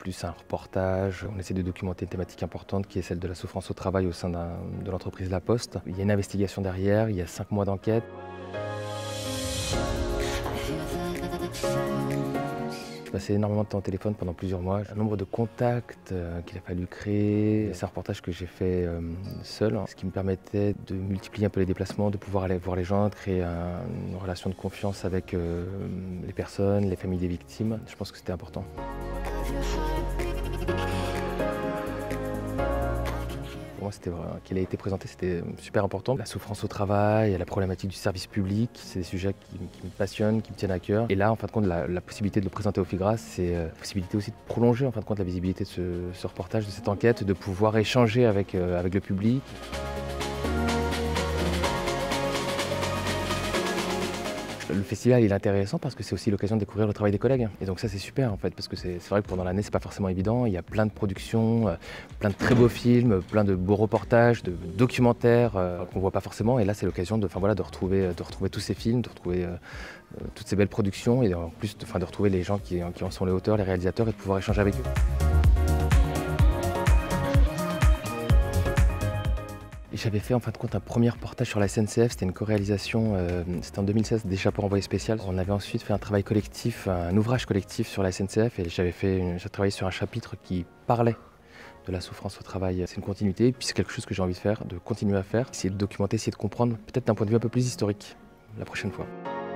plus un reportage. On essaie de documenter une thématique importante qui est celle de la souffrance au travail au sein de l'entreprise La Poste. Il y a une investigation derrière, il y a 5 mois d'enquête. J'ai passé énormément de temps au téléphone pendant plusieurs mois. Un nombre de contacts qu'il a fallu créer. C'est un reportage que j'ai fait seul, ce qui me permettait de multiplier un peu les déplacements, de pouvoir aller voir les gens, de créer une relation de confiance avec les personnes, les familles des victimes. Je pense que c'était important. Pour moi, qu'elle ait été présentée, c'était super important. La souffrance au travail, la problématique du service public, c'est des sujets qui me passionnent, qui me tiennent à cœur. Et là, en fin de compte, la possibilité de le présenter au FIGRAS, c'est la possibilité aussi de prolonger en fin de compte la visibilité de ce reportage, de cette enquête, de pouvoir échanger avec le public. Le festival il est intéressant parce que c'est aussi l'occasion de découvrir le travail des collègues. Et donc ça c'est super en fait, parce que c'est vrai que pendant l'année c'est pas forcément évident. Il y a plein de productions, plein de très beaux films, plein de beaux reportages, de documentaires qu'on voit pas forcément. Et là c'est l'occasion de retrouver tous ces films, de retrouver toutes ces belles productions et en plus de retrouver les gens qui en sont les auteurs, les réalisateurs et de pouvoir échanger avec eux. J'avais fait en fin de compte un premier reportage sur la SNCF, c'était une co-réalisation, c'était en 2016, des chapeaux envoyés spécial. On avait ensuite fait un travail collectif, un ouvrage collectif sur la SNCF et j'ai travaillé sur un chapitre qui parlait de la souffrance au travail. C'est une continuité, puis c'est quelque chose que j'ai envie de faire, de continuer à faire, essayer de documenter, essayer de comprendre, peut-être d'un point de vue un peu plus historique, la prochaine fois.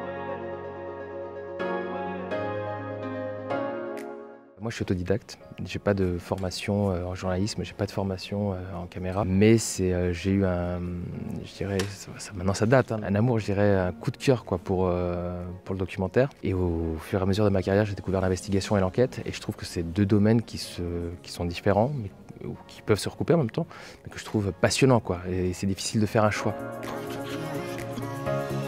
Moi je suis autodidacte, j'ai pas de formation en journalisme, j'ai pas de formation en caméra, mais j'ai eu maintenant ça date, hein, un amour, je dirais, un coup de cœur quoi, pour le documentaire. Et au fur et à mesure de ma carrière, j'ai découvert l'investigation et l'enquête, et je trouve que c'est deux domaines qui sont différents, mais qui peuvent se recouper en même temps, mais que je trouve passionnants quoi, et c'est difficile de faire un choix.